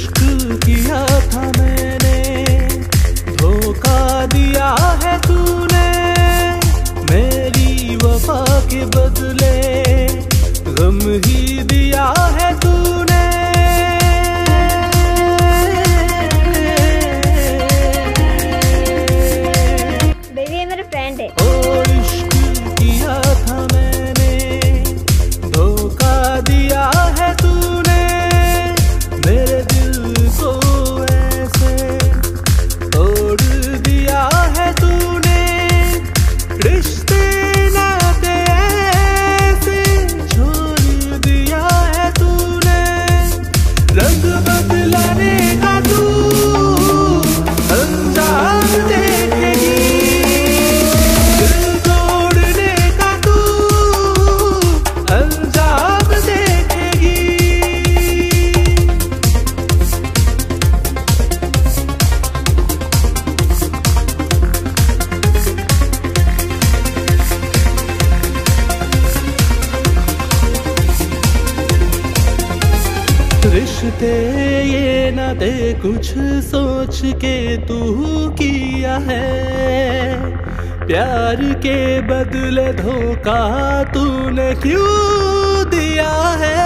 इश्क किया था मैंने, धोखा दिया है तूने, मेरी वफा के बदले गम ही दिया है तूने। बेबी ये मेरा फ्रेंड है। ओ इश्क किया था मैंने, धोखा दिया है तूने, मेरे दिल को ऐसे तोड़ दिया है तूने। रिश्ते नाते ऐसे छोड़ दिया है तूने, रंग बदलाने का तू अंजाम देखेगी, दिल तोड़ने का तू अंजाम देखेगी। रिश्ते ये नाते कुछ सोच के तू किया है, प्यार के बदले धोखा तूने क्यों दिया है।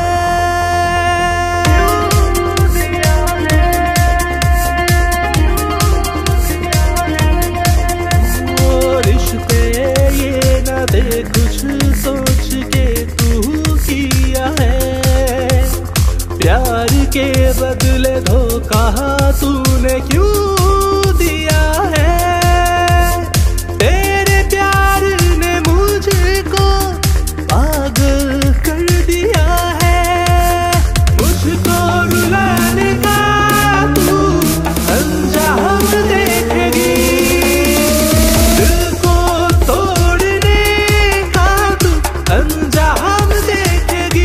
ओ रिश्ते ये नाते कुछ सोच के तू किया है, प्यार के बदले धोखा तूने क्यों दिया है। तेरे प्यार ने मुझको पागल कर दिया है, मुझको रुलाने का तू अंजाम देखेगी, दिल को तोड़ने का तू अंजाम देखेगी।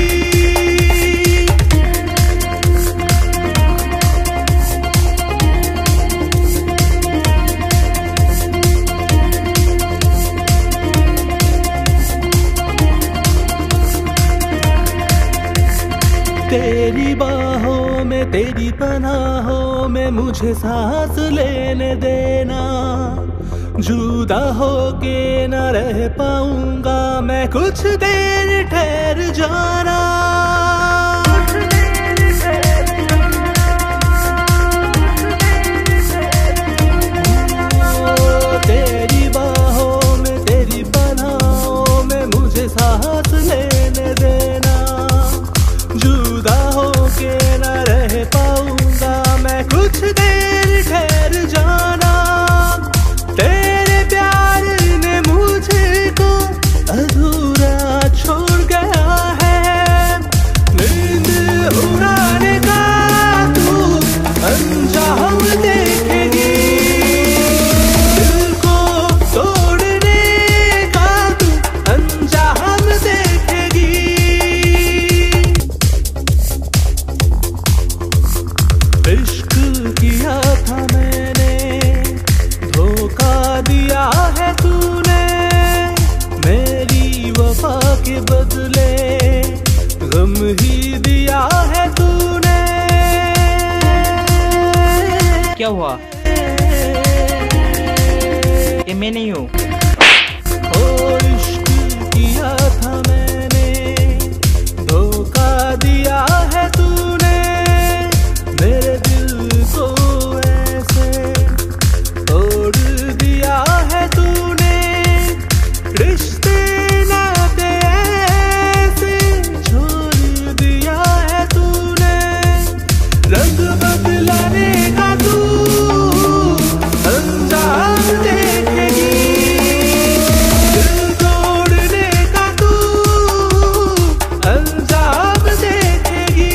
तेरी बाहों में तेरी पनाहों में मुझे सांस लेने देना, जुदा होके न रह पाऊंगा मैं, कुछ देर ठहर जाना। तेरी बाहों में तेरी पनाहों में मुझे सांस लेने देना, जुदा होके न रह पाऊंगा मैं, कुछ देर ठहर जाना। तेरे प्यार ने मुझको अधूरा छोड़ गया है, नींद उड़ाने का तू अंजाम देखेगी, दिल को तोड़ने का तू अंजाम देखेगी। इश्क किया था मैंने, धोखा दिया है तूने, मेरी वफा के बदले गम ही दिया है तूने। क्या हुआ? ये मैं नहीं हूँ। ओ इश्क किया था मैंने, धोखा दिया है तूने, मेरे दिल को ऐसे तोड़ दिया है तूने। रिश्ते नाते ऐसे छोड़ दिया है तूने, रंग बदलाने का तू अंजाम देखेगी, दिल तोड़ने का तू अंजाम देखेगी।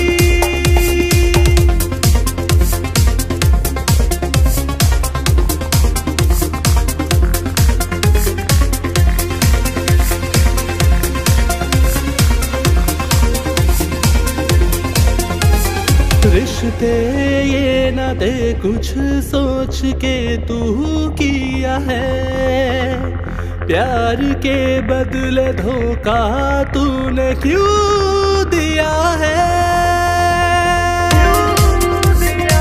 रिश्ते ये नाते कुछ सोच के तू किया है, प्यार के बदले धोखा तूने क्यों दिया है।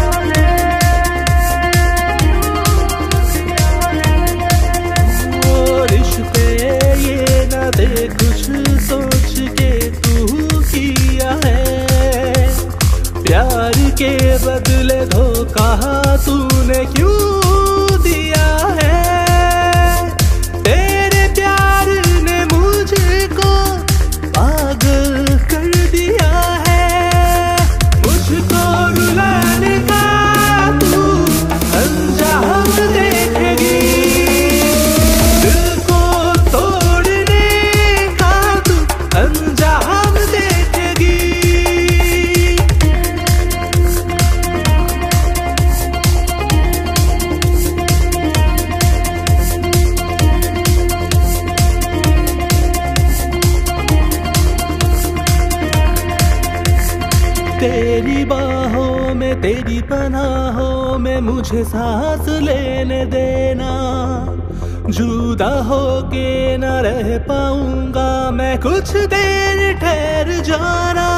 कहा तूने क्यों दिया है, तेरे प्यार ने मुझको पागल कर दिया है। मुझको रुलाने का तू अंजाम देखेगी, दिल को तोड़ने का तू अंजाम देखेगी। तेरी बाहों में, तेरी पनाहों में मुझे सांस लेने देना, जुदा होके न रह पाऊंगा मैं, कुछ देर ठहर जाना।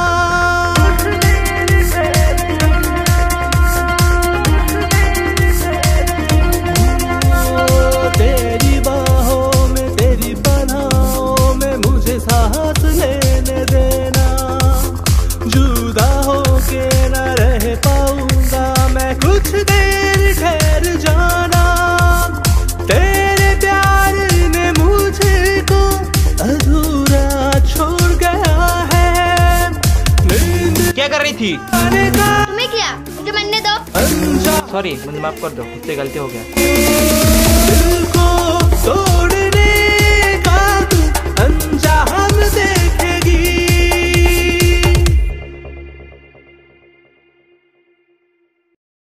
तेरी बाहों में, तेरी पनाहों में मुझे सांस लेने देना, जुदा होके न रह पाऊंगा मैं, कुछ देर ठहर जाना। तेरे प्यार ने मुझको अधूरा छोड़ गया है। क्या कर रही थी? तुम्हें क्या, मुझे बनने दो। सॉरी, मुझे माफ कर दो, मुझसे गलती हो गया।